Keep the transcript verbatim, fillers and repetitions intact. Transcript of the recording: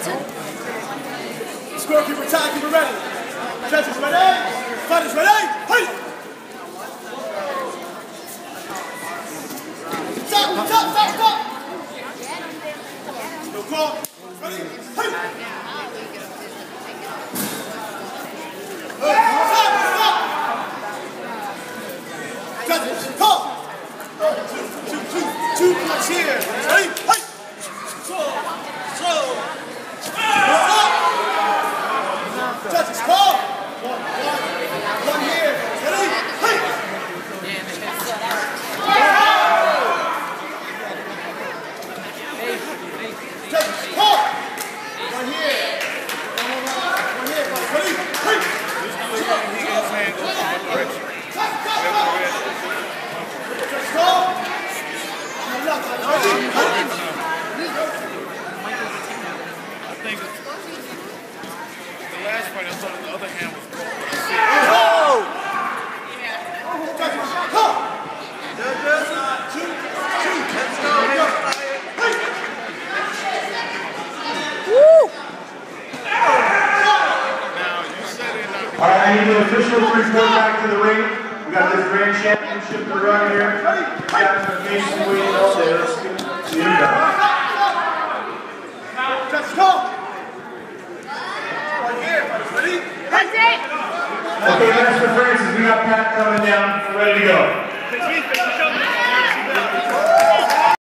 Scorekeeper, timekeeper ready. Judges ready. Fighters ready. Hey! Stop, stop, stop, stop! No call. Ready? Hey! Stop, stop! Judges, call! Two, two, two, two punch here. Ready? Hey! Slow, slow. Stop! Judges, call! One, one, one here. Ready? Hey! Judges, call! One here. One, one, one, one here. Ready? Hey! Stop, stop, stop! Judges, call! No, no, ready? Hey! I think it's the last fight. I thought the other hand was broken. Oh! Judges, call! Judges, two, two. Let's go. Hey! Woo! Now, you said it not. All right, I need the officials to report back to the ring. We got this grand championship to run here. We got some Mason waiting all day. Let's see you guys. Judges, call! One here. Ready? That's it! Okay, Master Francis, we got Pat coming down. We're ready to go.